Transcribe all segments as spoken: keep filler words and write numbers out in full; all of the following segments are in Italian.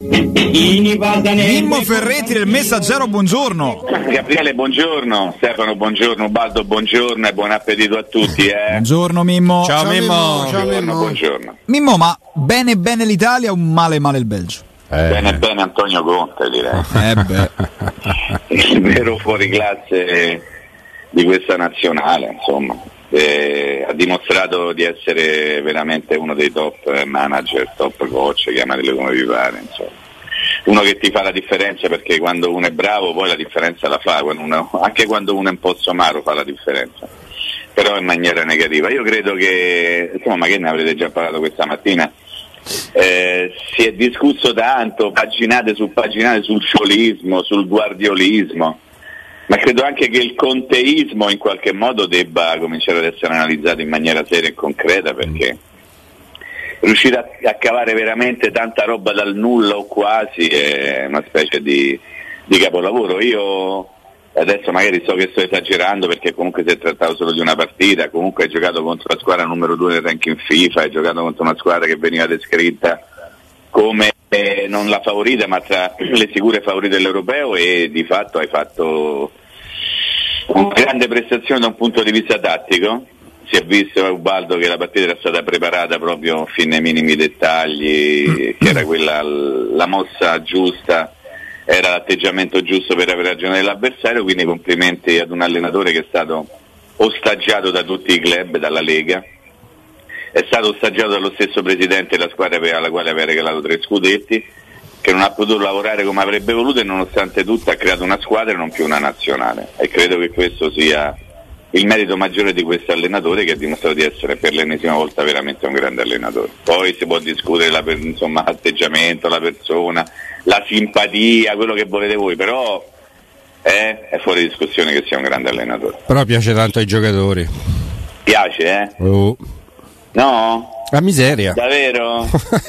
Mimmo Ferretti del Messaggero, buongiorno. Gabriele, buongiorno. Stefano, buongiorno. Ubaldo, buongiorno e buon appetito a tutti. Eh. Buongiorno Mimmo. Ciao, Ciao Mimmo. Mimmo. Ciao Buongiorno, buongiorno. Mimmo, ma bene bene l'Italia o male male il Belgio? Eh. Bene bene Antonio Conte, direi. Eh beh. Il vero fuoriclasse di questa nazionale, insomma. Eh, ha dimostrato di essere veramente uno dei top manager, top coach, chiamatelo come vi pare, insomma. Uno che ti fa la differenza, perché quando uno è bravo poi la differenza la fa, quando uno, anche quando uno è un po' somaro fa la differenza, però in maniera negativa. Io credo che, insomma, ma che ne avrete già parlato questa mattina, eh, si è discusso tanto, paginate su paginate, sul sciolismo, sul guardiolismo, ma credo anche che il conteismo in qualche modo debba cominciare ad essere analizzato in maniera seria e concreta, perché riuscire a, a cavare veramente tanta roba dal nulla o quasi è una specie di, di capolavoro. Io adesso magari so che sto esagerando, perché comunque si è trattato solo di una partita, comunque hai giocato contro la squadra numero due del ranking FIFA, hai giocato contro una squadra che veniva descritta come eh, non la favorita ma tra le sicure favorite dell'Europeo, e di fatto hai fatto una grande prestazione da un punto di vista tattico. Si è visto, Ubaldo, che la partita era stata preparata proprio fino ai minimi dettagli, che era quella la mossa giusta, era l'atteggiamento giusto per avere ragione dell'avversario, quindi complimenti ad un allenatore che è stato ostaggiato da tutti i club, dalla Lega, è stato ostaggiato dallo stesso presidente della squadra alla quale aveva regalato tre scudetti, che non ha potuto lavorare come avrebbe voluto e nonostante tutto ha creato una squadra e non più una nazionale, e credo che questo sia il merito maggiore di questo allenatore, che ha dimostrato di essere per l'ennesima volta veramente un grande allenatore. Poi si può discutere la, insomma, l'atteggiamento, la persona, la simpatia, quello che volete voi, però eh, è fuori discussione che sia un grande allenatore. Però piace tanto ai giocatori. Piace, eh? Oh. No? La miseria. Davvero?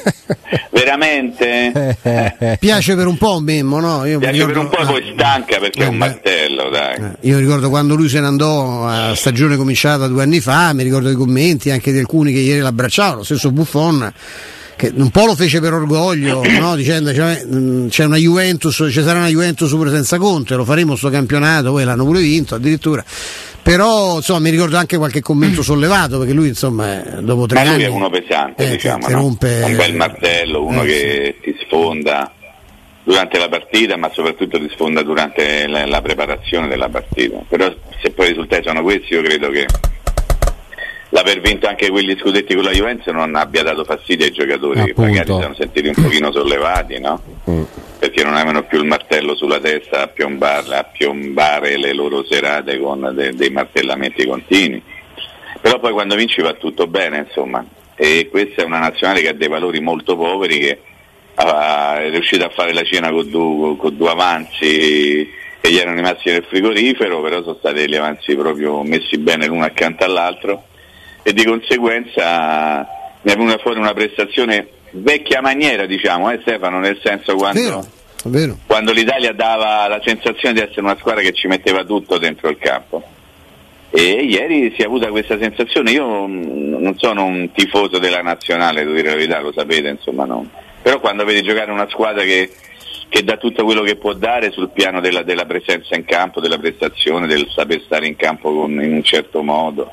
Veramente? Piace per un po' Mimmo, no? Io Piace ricordo... per un po' e poi stanca, perché eh, è un martello, dai. Eh, io ricordo quando lui se ne andò a stagione cominciata due anni fa, mi ricordo i commenti anche di alcuni che ieri l'abbracciavano, lo stesso Buffon, che un po' lo fece per orgoglio, no? Dicendo cioè, c'è una Juventus, ci sarà una Juventus pure senza Conte, lo faremo sto campionato, poi l'hanno pure vinto addirittura. Però insomma mi ricordo anche qualche commento sollevato, perché lui insomma dopo tre Ma anni lui è uno pesante, eh, diciamo, che no? rompe... un bel martello, uno eh, che ti sfonda durante la partita, ma soprattutto ti sfonda durante la, la preparazione della partita. Però se poi i risultati sono questi, io credo che l'aver vinto anche quegli scudetti con la Juventus non abbia dato fastidio ai giocatori, Appunto. che magari si sono sentiti un pochino sollevati, no? Mm. Perché non avevano più il martello sulla testa a piombare, a piombare le loro serate con de, dei martellamenti continui. Però poi quando vinci va tutto bene, insomma, e questa è una nazionale che ha dei valori molto poveri, che ah, è riuscita a fare la cena con due, con due avanzi che gli erano rimasti nel frigorifero, però sono stati degli avanzi proprio messi bene l'uno accanto all'altro, e di conseguenza ne è venuta fuori una prestazione vecchia maniera, diciamo, eh Stefano, nel senso quando, vero, vero. quando l'Italia dava la sensazione di essere una squadra che ci metteva tutto dentro il campo, e ieri si è avuta questa sensazione. Io non sono un tifoso della nazionale, devo dire la verità, lo sapete, insomma, no. Però quando vedi giocare una squadra che, che dà tutto quello che può dare sul piano della, della presenza in campo, della prestazione, del saper stare in campo con, in un certo modo,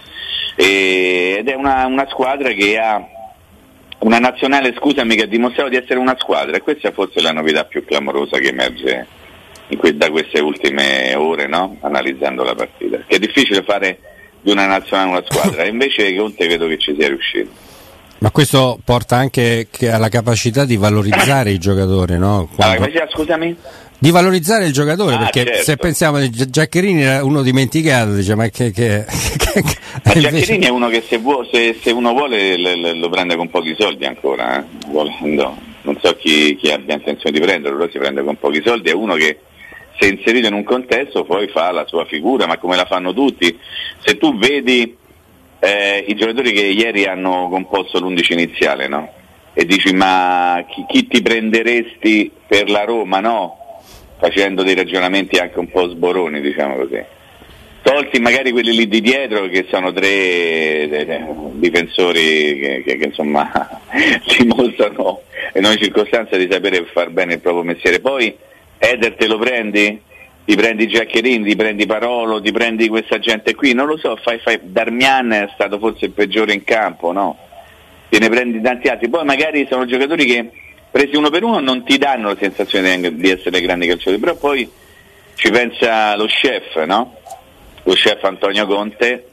e, ed è una, una squadra che ha una nazionale, scusami, che ha dimostrato di essere una squadra, e questa è forse la novità più clamorosa che emerge in que- da queste ultime ore, no? Analizzando la partita, che è difficile fare di una nazionale una squadra, e invece Conte credo che ci sia riuscito. Ma questo porta anche che alla capacità di valorizzare i giocatori, no? Quando... Allora, scusami? Di valorizzare il giocatore, Ah, perché certo. se pensiamo che Giaccherini era uno dimenticato, dice, ma che, che, che Ma invece... Giaccherini è uno che se, vuo, se, se uno vuole le, le, lo prende con pochi soldi ancora, eh? Volendo. Non so chi, chi abbia intenzione di prenderlo, però si prende con pochi soldi, è uno che se inserito in un contesto poi fa la sua figura, ma come la fanno tutti. Se tu vedi eh, i giocatori che ieri hanno composto l'undici iniziale, no? E dici, ma chi, chi ti prenderesti per la Roma, no? Facendo dei ragionamenti anche un po' sboroni, diciamo così. Tolti magari quelli lì di dietro, che sono tre eh, difensori che, che, che insomma dimostrano in ogni circostanza di sapere far bene il proprio mestiere. Poi Eder te lo prendi? Ti prendi Giaccherini, ti prendi Parolo, ti prendi questa gente qui, non lo so, fai, fai. Darmian è stato forse il peggiore in campo, no? Te ne prendi tanti altri, poi magari sono giocatori che presi uno per uno non ti danno la sensazione di essere grandi calciatori, però poi ci pensa lo chef, no? Lo chef Antonio Conte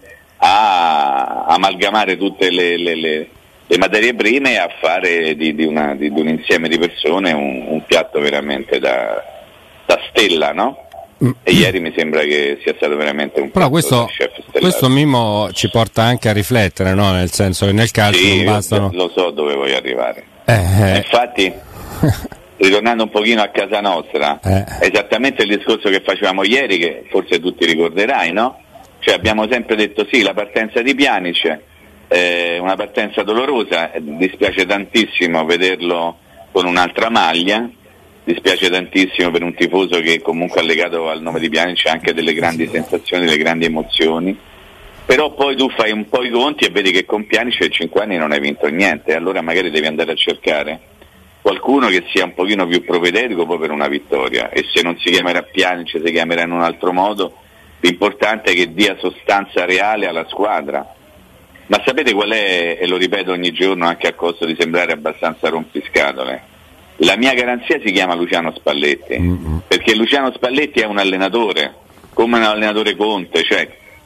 a amalgamare tutte le, le, le, le materie prime e a fare di, di, una, di, di un insieme di persone un, un piatto veramente da, da stella, no? E ieri mi sembra che sia stato veramente un però piatto questo, da chef stellare. questo Mimmo ci porta anche a riflettere, no? Nel senso che nel calcio sì, non bastano. Lo so dove voglio arrivare. Eh, eh. Infatti, ritornando un pochino a casa nostra, Eh. è esattamente il discorso che facevamo ieri, che forse tu ti ricorderai, no? Cioè abbiamo sempre detto sì, la partenza di Pjanic è una partenza dolorosa, dispiace tantissimo vederlo con un'altra maglia, dispiace tantissimo per un tifoso che comunque ha legato al nome di Pjanic anche delle grandi sensazioni, delle grandi emozioni, però poi tu fai un po' i conti e vedi che con Pjanic per cinque anni non hai vinto niente, allora magari devi andare a cercare qualcuno che sia un pochino più propedeutico poi per una vittoria, e se non si chiamerà Pjanic si chiamerà in un altro modo, l'importante è che dia sostanza reale alla squadra. Ma sapete qual è, e lo ripeto ogni giorno anche a costo di sembrare abbastanza rompiscatole, la mia garanzia si chiama Luciano Spalletti, mm-hmm. perché Luciano Spalletti è un allenatore, come un allenatore Conte, cioè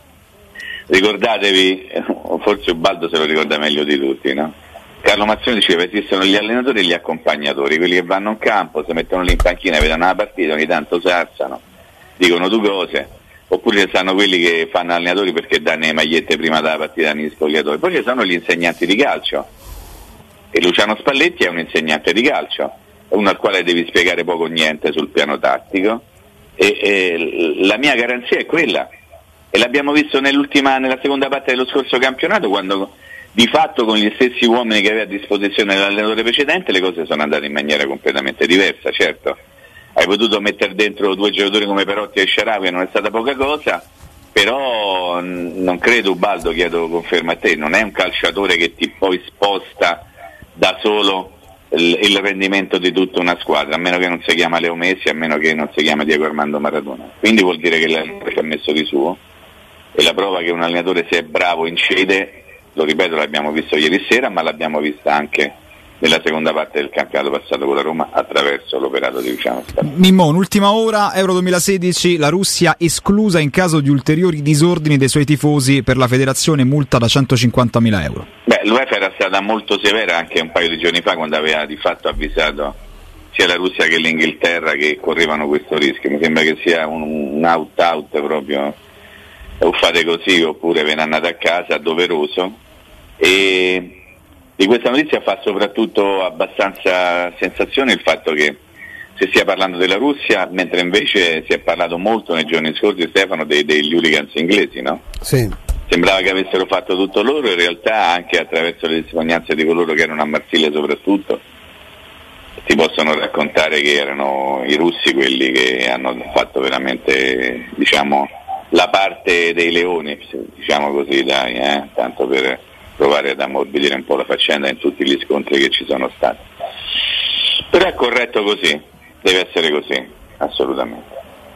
ricordatevi, forse Ubaldo se lo ricorda meglio di tutti, no? Carlo Mazzoni diceva esistono gli allenatori e gli accompagnatori, quelli che vanno in campo, si mettono lì in panchina, vedono la partita, ogni tanto sarzano, dicono due cose, oppure ci stanno quelli che fanno allenatori perché danno le magliette prima della partita negli spogliatoi, poi ci sono gli insegnanti di calcio, e Luciano Spalletti è un insegnante di calcio, uno al quale devi spiegare poco o niente sul piano tattico, e, e la mia garanzia è quella, e l'abbiamo visto nell'ultima, nella seconda parte dello scorso campionato, quando di fatto con gli stessi uomini che aveva a disposizione l'allenatore precedente le cose sono andate in maniera completamente diversa. Certo, hai potuto mettere dentro due giocatori come Perotti e Shaarawy, non è stata poca cosa, però non credo, Ubaldo, chiedo conferma a te, non è un calciatore che ti poi sposta da solo il, il rendimento di tutta una squadra, a meno che non si chiama Leo Messi, a meno che non si chiama Diego Armando Maradona. Quindi vuol dire che l'allenatore ci ha messo di suo, e la prova che un allenatore, se è bravo, incide, lo ripeto, l'abbiamo visto ieri sera, ma l'abbiamo vista anche nella seconda parte del campionato passato con la Roma attraverso l'operato di Luciano Spalletti. Mimmo, un'ultima ora, Euro duemilasedici, la Russia esclusa in caso di ulteriori disordini dei suoi tifosi, per la federazione multa da centocinquantamila euro. Beh, l'UEFA era stata molto severa anche un paio di giorni fa, quando aveva di fatto avvisato sia la Russia che l'Inghilterra che correvano questo rischio. Mi sembra che sia un, un out-out proprio, o fate così oppure ve ne andate a casa, doveroso. E di questa notizia fa soprattutto abbastanza sensazione il fatto che si stia parlando della Russia, mentre invece si è parlato molto nei giorni scorsi, Stefano, dei, degli hooligans inglesi, no? Sì. Sembrava che avessero fatto tutto loro, in realtà anche attraverso le testimonianze di coloro che erano a Marsiglia soprattutto si possono raccontare che erano i russi quelli che hanno fatto veramente, diciamo, la parte dei leoni, diciamo così, dai, eh? Tanto per provare ad ammorbidire un po' la faccenda in tutti gli scontri che ci sono stati. Però è corretto così, deve essere così, assolutamente.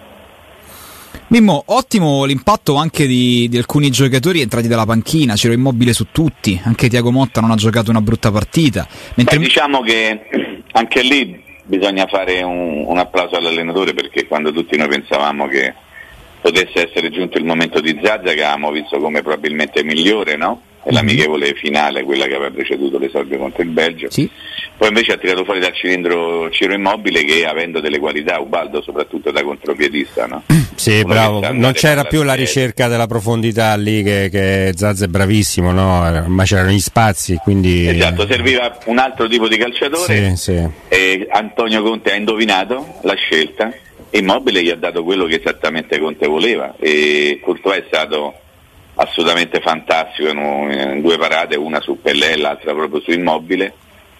Mimmo, ottimo l'impatto anche di, di alcuni giocatori entrati dalla panchina, Ciro Immobile su tutti, anche Thiago Motta non ha giocato una brutta partita. Mentre... Beh, diciamo che anche lì bisogna fare un, un applauso all'allenatore, perché quando tutti noi pensavamo che potesse essere giunto il momento di Zaza, che avevamo visto come probabilmente migliore, no? È l'amichevole finale, quella che aveva preceduto l'esordio contro il Belgio, sì. Poi invece ha tirato fuori dal cilindro Ciro Immobile, che avendo delle qualità, Ubaldo, soprattutto da contropiedista, no? Sì, Uno bravo, non c'era più la ricerca della profondità lì, che, che Zaza è bravissimo, no? Ma c'erano gli spazi, quindi... Esatto, serviva un altro tipo di calciatore, sì, sì. E Antonio Conte ha indovinato la scelta, e Immobile gli ha dato quello che esattamente Conte voleva, e Courtois è stato assolutamente fantastico in, in due parate, una su Pellè e l'altra proprio su Immobile,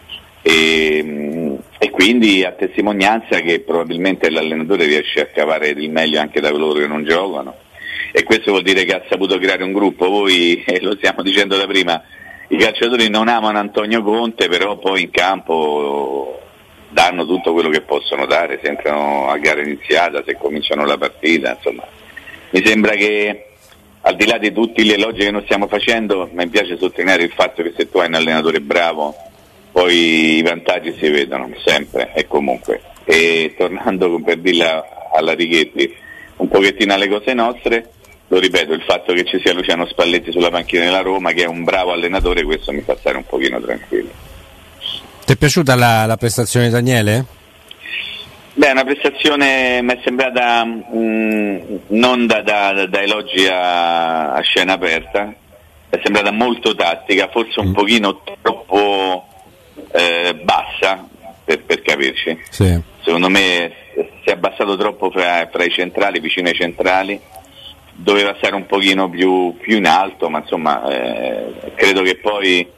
e, e quindi a testimonianza che probabilmente l'allenatore riesce a cavare il meglio anche da coloro che non giocano, e questo vuol dire che ha saputo creare un gruppo. Voi, eh, lo stiamo dicendo da prima, i calciatori non amano Antonio Conte, però poi in campo danno tutto quello che possono dare, se entrano a gara iniziata, se cominciano la partita, insomma. Mi sembra che al di là di tutti gli elogi che noi stiamo facendo, mi piace sottolineare il fatto che se tu hai un allenatore bravo, poi i vantaggi si vedono sempre e comunque. E tornando per dirla alla Righetti un pochettino alle cose nostre, lo ripeto, il fatto che ci sia Luciano Spalletti sulla panchina della Roma, che è un bravo allenatore, questo mi fa stare un pochino tranquillo. Ti è piaciuta la, la prestazione di Daniele? Beh, una prestazione mi è sembrata mh, non da, da, da elogi a, a scena aperta, è sembrata molto tattica, forse un mm. pochino troppo eh, bassa per, per capirci. Sì. Secondo me si è abbassato troppo fra, fra i centrali, vicino ai centrali, doveva stare un pochino più, più in alto, ma insomma eh, credo che poi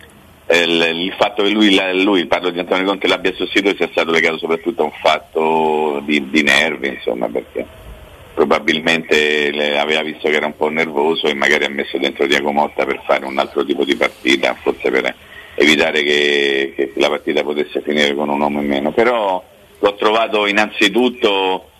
Il, il fatto che lui, lui, parlo di Antonio Conte, l'abbia sostituito sia stato legato soprattutto a un fatto di, di nervi, insomma, perché probabilmente aveva visto che era un po' nervoso e magari ha messo dentro Diego Motta per fare un altro tipo di partita, forse per evitare che, che la partita potesse finire con un uomo in meno. Però l'ho trovato innanzitutto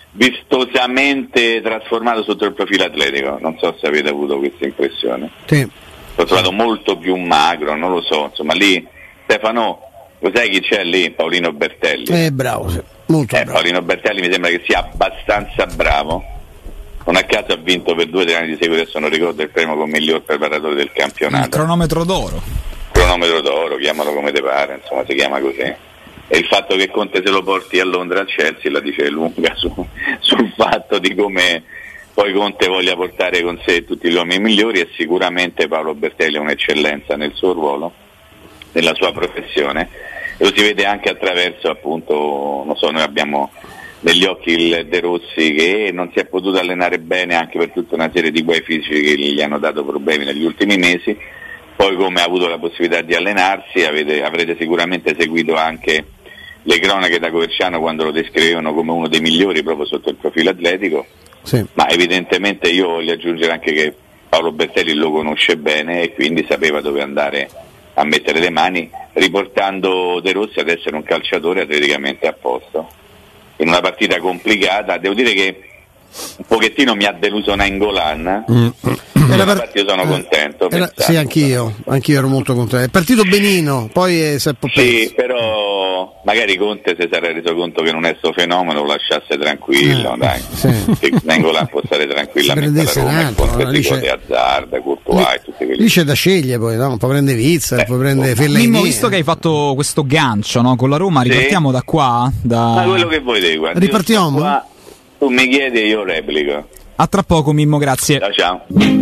vistosamente trasformato sotto il profilo atletico, non so se avete avuto questa impressione. Sì. L'ho trovato molto più magro, non lo so, insomma lì Stefano, lo sai chi c'è lì? Paolino Bertelli. Eh, bravo, sì. Molto eh, bravo. Paolino Bertelli mi sembra che sia abbastanza bravo, non a caso ha vinto per due o tre anni di seguito, adesso non ricordo il premio come miglior preparatore del campionato. Il cronometro d'oro. Cronometro d'oro, chiamalo come te pare, insomma si chiama così. E il fatto che Conte se lo porti a Londra al Chelsea la dice lunga su, sul fatto di come poi Conte voglia portare con sé tutti gli uomini migliori, e sicuramente Paolo Bertelli è un'eccellenza nel suo ruolo, nella sua professione, e lo si vede anche attraverso, appunto, non so, noi abbiamo negli occhi il De Rossi che non si è potuto allenare bene anche per tutta una serie di guai fisici che gli hanno dato problemi negli ultimi mesi, poi come ha avuto la possibilità di allenarsi avete, avrete sicuramente seguito anche le cronache da Coverciano quando lo descrivevano come uno dei migliori proprio sotto il profilo atletico. Sì. Ma evidentemente io voglio aggiungere anche che Paolo Bertelli lo conosce bene e quindi sapeva dove andare a mettere le mani, riportando De Rossi ad essere un calciatore atleticamente a posto in una partita complicata. Devo dire che un pochettino mi ha deluso Nainggolan, mm. Era per... io sono contento. Era... Sì, anch'io, anch'io ero molto contento. È partito benino, poi è si è po' Sì, però magari Conte si sarà reso conto che non è sto fenomeno, lo lasciasse tranquillo, eh, dai. Sì. Che Nainggolan può stare tranquillamente alla Roma, con questi cose Hazard, Courtois e tutti quelli. Lì c'è da scegliere poi, no? Può prendere Vizza, eh, può prendere Fellaini. Mimmo, visto che hai fatto questo gancio, no, con la Roma, sì, ripartiamo da qua? Da... Ma quello che vuoi te, guarda. Ripartiamo? Qua, tu mi chiedi e io replico. A tra poco, Mimmo, grazie. Ciao, ciao.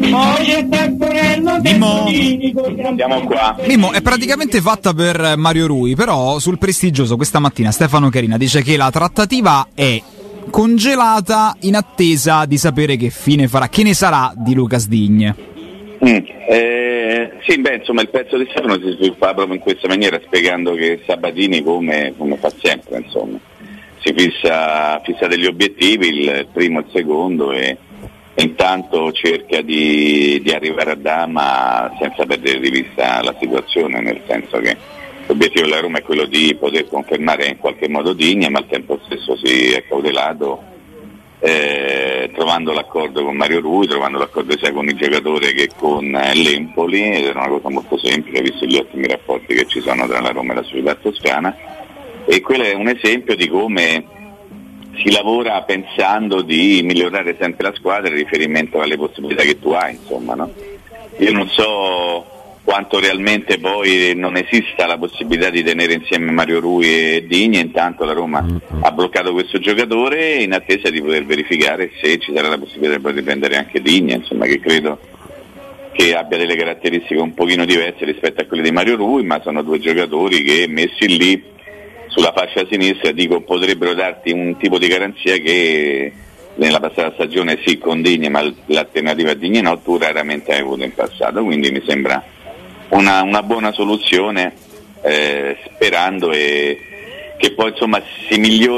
Mimmo, siamo qua. Mimmo, è praticamente fatta per Mario Rui, però sul prestigioso questa mattina Stefano Carina dice che la trattativa è congelata in attesa di sapere che fine farà, che ne sarà di Lucas Digne. Mm, eh, sì, beh, insomma, il pezzo di Stefano si sviluppa proprio in questa maniera, spiegando che Sabatini, come, come fa sempre, insomma, si fissa, fissa degli obiettivi, il primo e il secondo, e, e intanto cerca di, di arrivare a Dama senza perdere di vista la situazione, nel senso che l'obiettivo della Roma è quello di poter confermare in qualche modo Digne, ma al tempo stesso si è cautelato, eh, trovando l'accordo con Mario Rui, trovando l'accordo sia con il giocatore che con l'Empoli, ed è una cosa molto semplice visto gli ottimi rapporti che ci sono tra la Roma e la società toscana. E quello è un esempio di come si lavora pensando di migliorare sempre la squadra in riferimento alle possibilità che tu hai, insomma, no? Io non so quanto realmente poi non esista la possibilità di tenere insieme Mario Rui e Digne, intanto la Roma ha bloccato questo giocatore in attesa di poter verificare se ci sarà la possibilità di poter prendere anche Digne, insomma, che credo che abbia delle caratteristiche un pochino diverse rispetto a quelle di Mario Rui, ma sono due giocatori che messi lì sulla fascia sinistra, dico, potrebbero darti un tipo di garanzia che nella passata stagione sì con Digne, ma l'alternativa a Digne no, tu raramente hai avuto in passato, quindi mi sembra una, una buona soluzione, eh, sperando e che poi insomma si migliori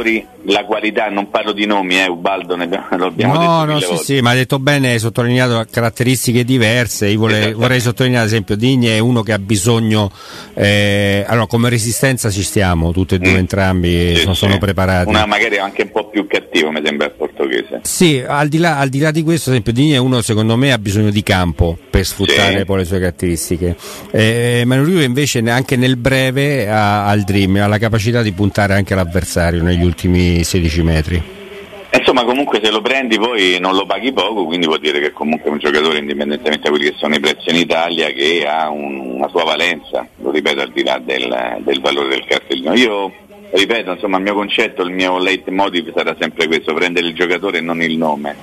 la qualità, non parlo di nomi, eh, Ubaldo ne abbiamo, lo abbiamo no, detto no, mille sì, volte. sì, ma ha detto bene, hai sottolineato caratteristiche diverse. Io vorrei, vorrei sottolineare, ad esempio, Digne è uno che ha bisogno, eh, allora come resistenza ci stiamo, tutti e due, mm. entrambi sì, sono, sì. sono preparati. Una magari anche un po' più cattivo, mi sembra il portoghese. Sì, al di là, al di là di questo, ad esempio, Digne è uno, secondo me, ha bisogno di campo per sfruttare sì. poi le sue caratteristiche. Eh, Mario Rui invece anche nel breve ha, ha il dream, ha la capacità di puntare anche l'avversario negli ultimi sedici metri. Insomma, comunque se lo prendi poi non lo paghi poco, quindi vuol dire che comunque è un giocatore, indipendentemente da quelli che sono i prezzi in Italia, che ha un, una sua valenza, lo ripeto, al di là del, del valore del cartellino. Io ripeto, insomma, il mio concetto, il mio leitmotiv sarà sempre questo: prendere il giocatore e non il nome,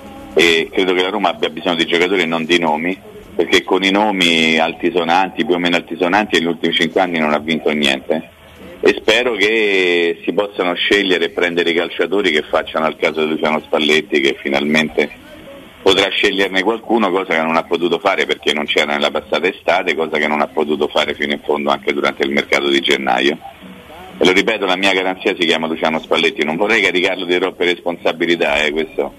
e credo che la Roma abbia bisogno di giocatori e non di nomi, perché con i nomi altisonanti, più o meno altisonanti, negli ultimi cinque anni non ha vinto niente. E spero che si possano scegliere e prendere i calciatori che facciano al caso di Luciano Spalletti, che finalmente potrà sceglierne qualcuno, cosa che non ha potuto fare perché non c'era nella passata estate, cosa che non ha potuto fare fino in fondo anche durante il mercato di gennaio. E lo ripeto, la mia garanzia si chiama Luciano Spalletti, non vorrei caricarlo di troppe responsabilità, eh, questo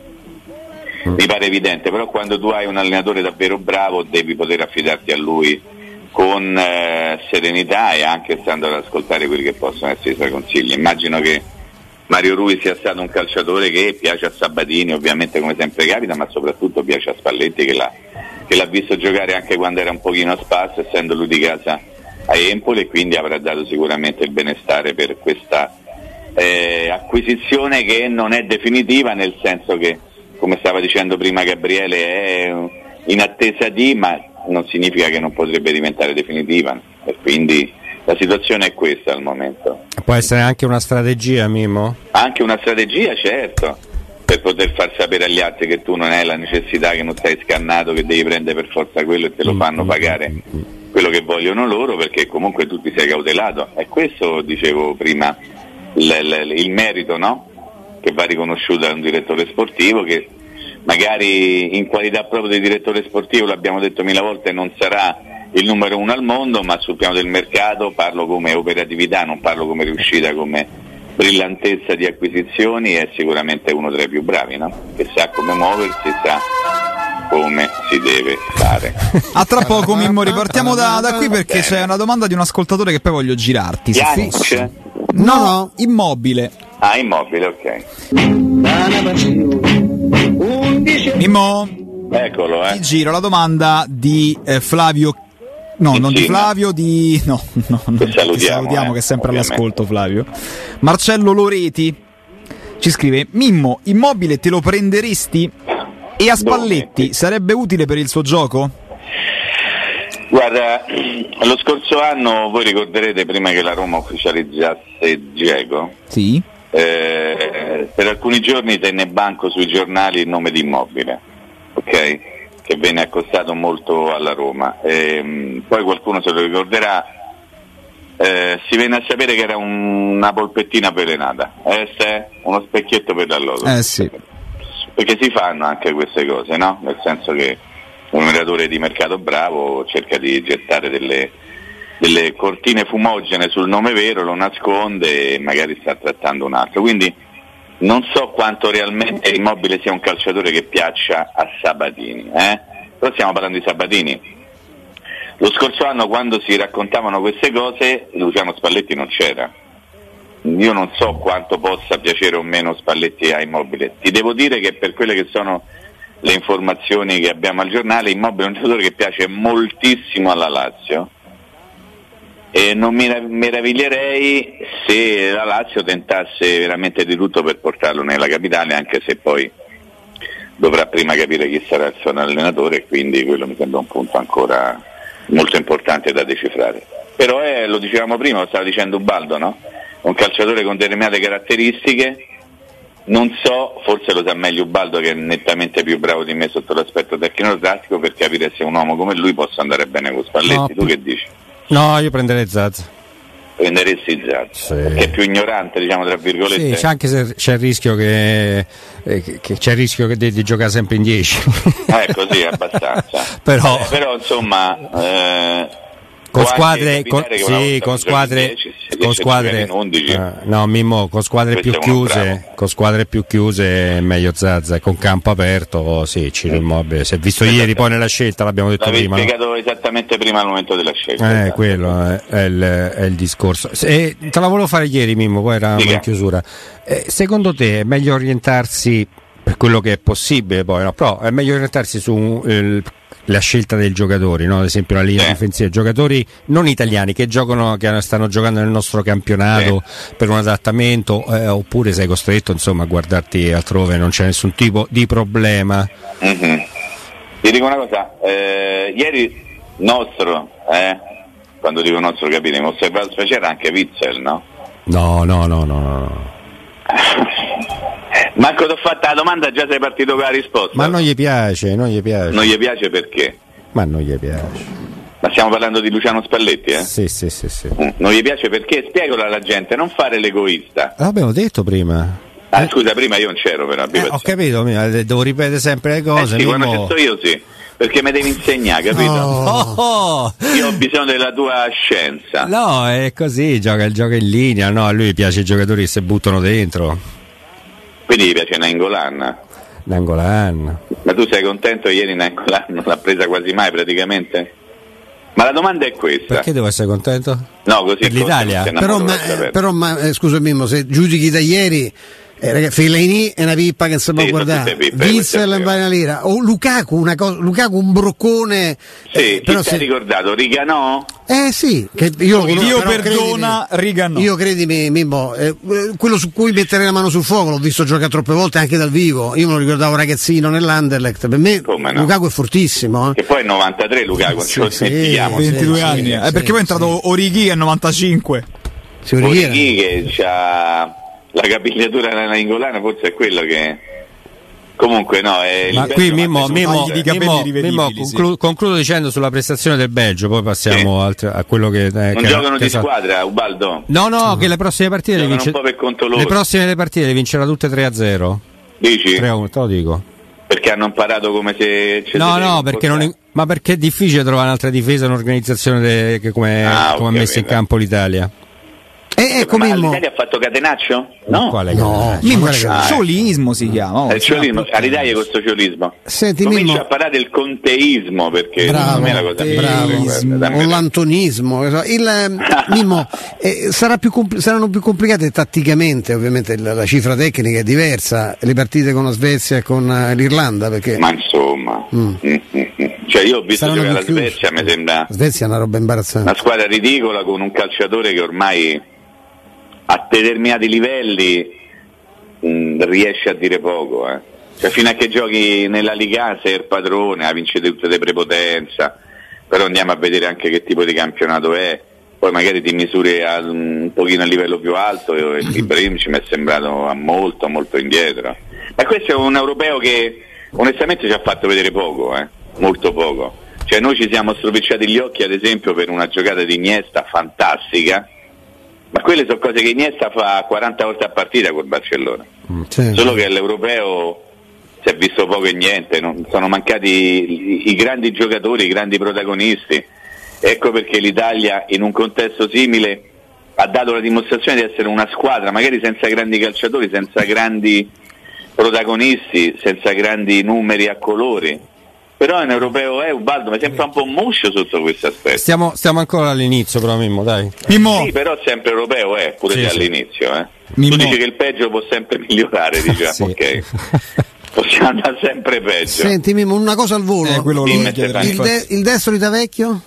mi pare evidente, però quando tu hai un allenatore davvero bravo devi poter affidarti a lui con eh, serenità e anche stando ad ascoltare quelli che possono essere i suoi consigli. Immagino che Mario Rui sia stato un calciatore che piace a Sabatini, ovviamente come sempre capita, ma soprattutto piace a Spalletti, che l'ha, che l'ha visto giocare anche quando era un pochino a spasso, essendo lui di casa a Empoli, e quindi avrà dato sicuramente il benestare per questa eh, acquisizione che non è definitiva, nel senso che, come stava dicendo prima Gabriele, è in attesa di, ma non significa che non potrebbe diventare definitiva, e quindi la situazione è questa al momento. Può essere anche una strategia, Mimmo? Anche una strategia, certo, per poter far sapere agli altri che tu non hai la necessità, che non sei scannato, che devi prendere per forza quello e te lo fanno pagare quello che vogliono loro, perché comunque tu ti sei cautelato. E questo, dicevo prima, l- l- il merito, no? Che va riconosciuto da un direttore sportivo, che magari in qualità proprio di direttore sportivo, l'abbiamo detto mille volte, non sarà il numero uno al mondo, ma sul piano del mercato, parlo come operatività, non parlo come riuscita, come brillantezza di acquisizioni, è sicuramente uno tra i più bravi, no? Che sa come muoversi, sa come si deve fare. A tra poco, Mimmo, ripartiamo da, da qui, perché c'è una domanda di un ascoltatore che poi voglio girarti. Pjanic? No, no, Immobile. Ah, Immobile, ok. Mimmo, eccolo, eh. ti giro la domanda di eh, Flavio. No, Pizzina. non di Flavio, di. No, no, no. Che salutiamo, ti salutiamo, eh, che è sempre ovviamente. all'ascolto, Flavio. Marcello Loreti ci scrive: Mimmo, Immobile te lo prenderesti? E a Spalletti Dove? sarebbe utile per il suo gioco? Guarda, lo scorso anno voi ricorderete, prima che la Roma ufficializzasse Dzeko, Sì. eh, per alcuni giorni tenne banco sui giornali il nome di Immobile, ok? Che venne accostato molto alla Roma. E, poi qualcuno se lo ricorderà, eh, si venne a sapere che era un, una polpettina avvelenata, eh, se, uno specchietto per la loro. Eh sì. Perché si fanno anche queste cose, no? Nel senso che un operatore di mercato bravo cerca di gettare delle, delle cortine fumogene sul nome vero, lo nasconde e magari sta trattando un altro. Quindi non so quanto realmente Immobile sia un calciatore che piaccia a Sabatini, eh? Però stiamo parlando di Sabatini. Lo scorso anno, quando si raccontavano queste cose, Luciano Spalletti non c'era. Io non so quanto possa piacere o meno Spalletti a Immobile. Ti devo dire che per quelle che sono le informazioni che abbiamo al giornale, Immobile è un giocatore che piace moltissimo alla Lazio, e non mi meraviglierei se la Lazio tentasse veramente di tutto per portarlo nella capitale, anche se poi dovrà prima capire chi sarà il suo allenatore, e quindi quello mi sembra un punto ancora molto importante da decifrare. Però è, lo dicevamo prima, lo stava dicendo Ubaldo, no? Un calciatore con determinate caratteristiche, non so, forse lo sa meglio Ubaldo, che è nettamente più bravo di me sotto l'aspetto tecnico-tattico, per capire se un uomo come lui possa andare bene con Spalletti. No. Tu che dici? No, io prenderei Zaza. Prenderesti Zaza, sì. Che è più ignorante, diciamo, tra virgolette. Sì, c'è anche se c'è il rischio che, eh, che c'è il rischio che di, di giocare sempre in dieci. Eh, così, abbastanza. però... Eh, però insomma, eh, con squadre con, sì, con squadre dieci, con squadre uh, no Mimmo con squadre Questo più chiuse con squadre più chiuse è meglio Zaza, con campo aperto sì Ciro Immobile si è visto esatto. Ieri poi nella scelta l'abbiamo detto L'avevi prima spiegato no? esattamente prima al momento della scelta eh, esatto. quello è, è, il, è il discorso e te la volevo fare ieri Mimmo, poi eravamo in chiusura eh, secondo te è meglio orientarsi per quello che è possibile poi no? Però è meglio orientarsi su eh, la scelta dei giocatori, no? Ad esempio la linea eh. difensiva, giocatori non italiani che giocano, che stanno giocando nel nostro campionato eh. per un adattamento, eh, oppure sei costretto insomma a guardarti altrove, non c'è nessun tipo di problema. Mm-hmm. Ti dico una cosa, eh, ieri nostro, eh, quando dico nostro capite, mi ho osservato c'era anche Witsel, no? No, no, no, no, no. Marco, ti ho fatto la domanda, già sei partito con la risposta. Ma non gli piace, non gli piace. Non gli piace perché? Ma non gli piace. Ma stiamo parlando di Luciano Spalletti, eh? Sì, sì, sì, sì. Mm, non gli piace perché? Spiegalo alla gente, non fare l'egoista. L'abbiamo detto prima. Ah, eh. scusa, prima io non c'ero per eh, ho capito, devo ripetere sempre le cose. Eh sì, quando mo... ci sto io sì, perché mi devi insegnare, capito? Oh. Oh. Io ho bisogno della tua scienza. No, è così, gioca il gioco in linea, no? A lui piace i giocatori che si buttano dentro. Quindi gli piace Nainggolan? Nainggolan. Ma tu sei contento? Ieri Nainggolan non l'ha presa quasi mai praticamente? Ma la domanda è questa. Perché devo essere contento? No, così per l'Italia. Però, ma, però ma, eh, scusa Mimmo, se giudichi da ieri eh, ragazzi, Fellaini è una pippa che non si può sì, guardare, Witsel è una lira, o Lukaku, una cosa, Lukaku un broccone. Sì, eh, però ti sei se... ricordato Riga no? Eh sì, che io, Dio perdona, Riga no. Io credimi Mimmo, eh, quello su cui mettere la mano sul fuoco l'ho visto giocare troppe volte anche dal vivo. Io me lo ricordavo ragazzino nell'Anderlecht. Per me no? Lukaku è fortissimo. Eh. Che poi è novantatré Lukaku, sì, non ce lo dimentichiamo. Sì, ventidue sì, anni, sì, eh, sì, perché poi è sì. entrato Origi a novantacinque. Sì, Origi che c'ha la capigliatura della Nainggolan, forse è quello che comunque no è ma qui Mimmo, Mimmo, di Mimmo, Mimmo conclu- sì. concludo dicendo sulla prestazione del Belgio, poi passiamo sì. alt- a quello che eh, non che giocano che di sa- squadra Ubaldo no no mm. che le prossime partite le, vince- un po' per conto loro. Le prossime le partite le vincerà tutte tre a zero. Dici? tre a uno, te lo dico. Perché hanno imparato come se no no perché non, ma perché è difficile trovare un'altra difesa, un'organizzazione de- che come ah, come okay, ha messo in campo l'Italia. Eh, ecco, ma Mimmo. l'Italia ha fatto Catenaccio? No, quale no, Mimmo, ciolismo si chiama. Oh, è il ciolismo, all'Italia questo ciolismo. Senti, comincia Mimmo, a parlare del conteismo perché bravo, è la cosa bravo, o l'antonismo. Il Mimmo eh, sarà più compl- saranno più complicate tatticamente, ovviamente la, la cifra tecnica è diversa, le partite con la Svezia e con uh, l'Irlanda, perché ma insomma, mm. Mm, mm, mm. cioè io ho visto giocare la Svezia, mi sembra la Svezia è una roba imbarazzante. Una squadra ridicola con un calciatore che ormai a determinati livelli mh, riesce a dire poco, eh. Cioè fino a che giochi nella Liga sei il padrone, a vincere tutte le prepotenza, però andiamo a vedere anche che tipo di campionato è, poi magari ti misuri a, un pochino a livello più alto e Ibrahimovic mi è sembrato molto molto indietro, ma questo è un europeo che onestamente ci ha fatto vedere poco, eh. Molto poco, cioè noi ci siamo stropicciati gli occhi ad esempio per una giocata di Iniesta fantastica. Ma quelle sono cose che Iniesta fa quaranta volte a partita col Barcellona, mm, certo. Solo che all'europeo si è visto poco e niente, non sono mancati i, i grandi giocatori, i grandi protagonisti. Ecco perché l'Italia in un contesto simile ha dato la dimostrazione di essere una squadra, magari senza grandi calciatori, senza grandi protagonisti, senza grandi numeri a colori. Però in europeo è Ubaldo, mi sembra un po' muscio sotto questo aspetto. Stiamo, stiamo ancora all'inizio però Mimmo, dai. Mimmo. Sì, però sempre europeo è, pure sì, sì. all'inizio, eh. Tu dici che il peggio può sempre migliorare, diciamo, sì. Ok. Possiamo andare sempre peggio. Senti Mimmo, una cosa al volo. Eh, quello il, lo il, de- il destro di Tavecchio?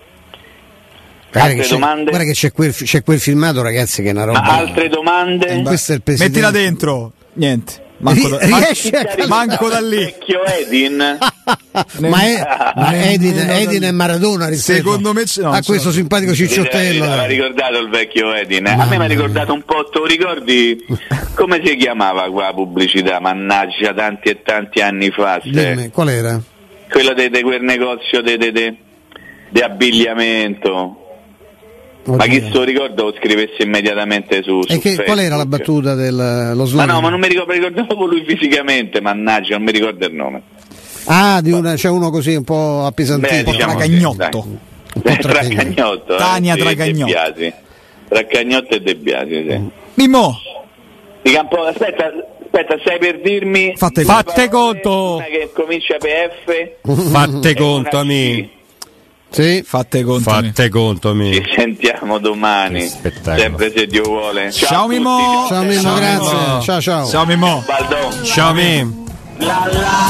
Altre che domande? Guarda che c'è quel, c'è quel filmato, ragazzi, che è una roba. Ma altre domande? Eh, questo è il presidente. Mettila dentro. Niente. Manco da, man- manco da lì. Vecchio Edin. ma è, ma Edin, Edin è Maradona rispetto secondo me no, a questo so. simpatico cicciottello. Mi ha ricordato il vecchio Edin. A me mi ha ricordato un po', tu ricordi come si chiamava qua pubblicità? Mannaggia, tanti e tanti anni fa. Dimmi, qual era? Quello di quel negozio di abbigliamento. Oddio. Ma chi se lo ricorda lo scrivesse immediatamente su, su e che, Facebook. Qual era la battuta dello slogan? Ma no, ma non mi ricordo, mi ricordo proprio lui fisicamente, mannaggia, non mi ricordo il nome. Ah, di una, c'è uno così un po' appesantito. Beh, diciamo, cagnotto. Eh, tra Cagnotto, Tania eh, tra sì, Cagnotto. De Biasi. Tra Cagnotto e De Biasi, sì. Mimmo, Di Campo, aspetta, aspetta, stai per dirmi Fate- Fatte parole, conto. una che comincia per F. Fatte e conto, una C. amici. Sì. fate conto. Fatte conto, Ci amici. sentiamo domani, Che spettacolo. sempre se Dio vuole. Ciao, a tutti, Mimmo. Ciao Mimmo, Ciao, grazie. Mimmo. Ciao ciao. Ciao Mimmo. Baldon. Ciao, amici. La la